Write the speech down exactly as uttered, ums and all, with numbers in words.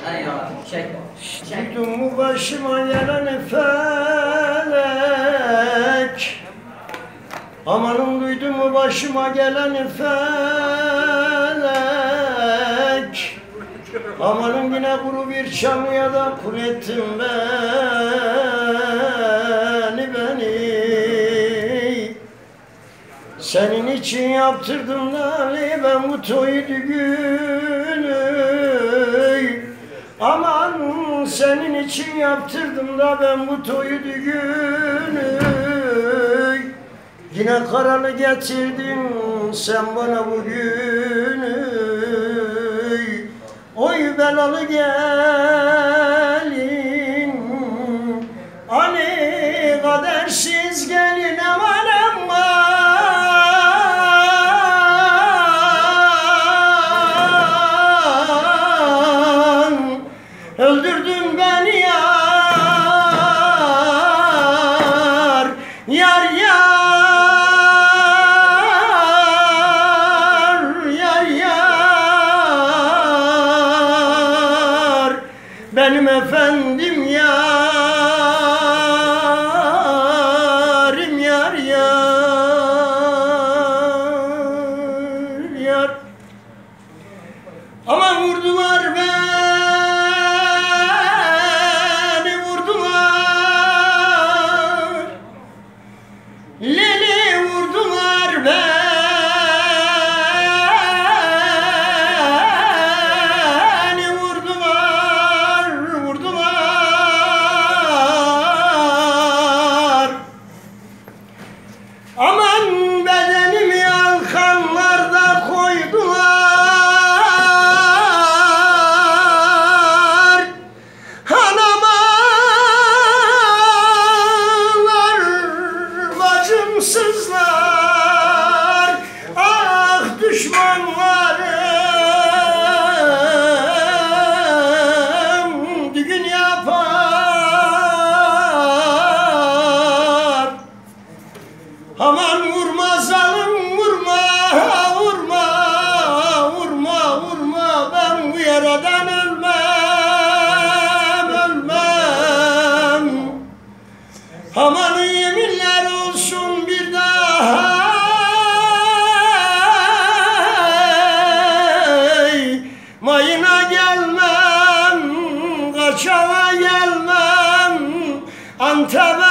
Duydun mu başıma gelen felek? Amanın duydun mu başıma gelen felek? Amanın yine kuru bir çamlıya da kul ettin beni beni. Senin için yaptırdım lali ben bu toyu düğünü. Aman senin için yaptırdım da ben bu toyu düğünü. Yine karalı getirdin sen bana bugünü. Oy belalı gelin, hani kadersiz gelin aman aman. Öldürdün beni yar, yar yar. Benim efendim yarim yar yar yar. Ama vurdular beni vurdular, Leli vurdular beni. Aman bedenimi yalkanlarda koydular. Anamalar, bacımsızlar, ah düşmanlarım düğün yapar. Aman vurma zalim vurma, vurma, vurma, vurma. Ben bu yaradan ölmem, ölmem. Aman yeminler olsun bir daha. Mayına gelmem, kaçava gelmem, Antep'e